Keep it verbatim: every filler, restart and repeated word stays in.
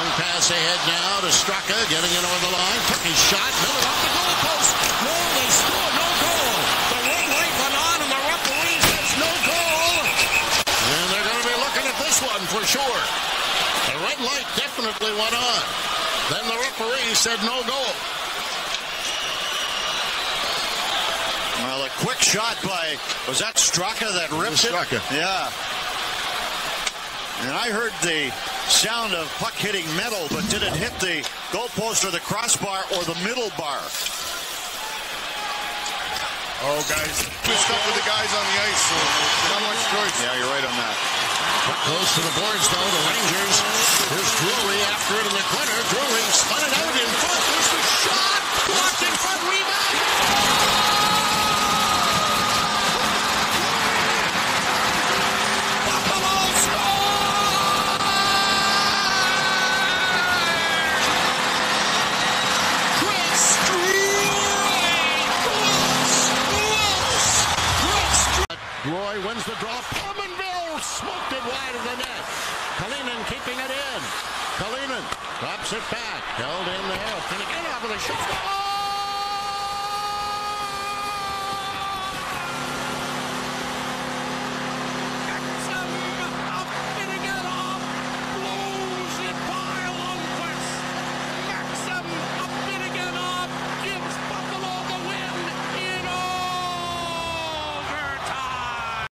Long pass ahead now to Straka, getting it over the line. Took his shot. Miller off the goalpost. No, they score. No goal. The red light went on, and the referee says no goal. And they're going to be looking at this one for sure. The red light definitely went on. Then the referee said no goal. Well, a quick shot by, was that Straka that ripped it? Straka. Yeah. And I heard the sound of puck hitting metal, but did it hit the goalpost or the crossbar or the middle bar? Oh, guys, we're stuck with the guys on the ice, so not much choice. Yeah, you're right on that. Close to the boards, though, the Rangers. Here's Drury after it in the corner. Drury spun it out in front. There's the shot. Blocked in front, rebound. Buffalo score! Chris Drury! Close! Close! Chris Drury wins the draw. Pominville smoked it wide of the net. Kalinin keeping it in. Kalinin drops it back. Held in there. Finnegan off of the shot.